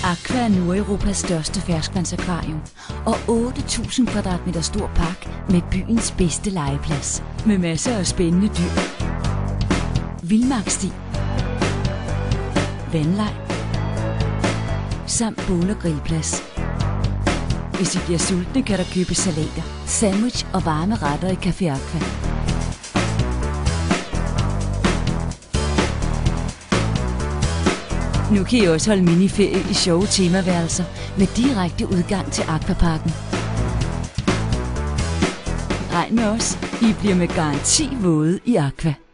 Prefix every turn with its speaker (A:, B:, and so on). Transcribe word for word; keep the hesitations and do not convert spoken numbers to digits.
A: Aqua er Nordeuropas største ferskvandsakvarium og otte tusind kvadratmeter stor park med byens bedste legeplads. Med masser af spændende dyr, vildmarkssti, vandleg samt bål- og grillplads. Hvis I bliver sultne, kan der købes salater, sandwich og varme retter i Café Aqua. Nu kan I også holde miniferie i sjove temaværelser med direkte udgang til Aquaparken. Regn med os, I bliver med garanti våde i Aqua.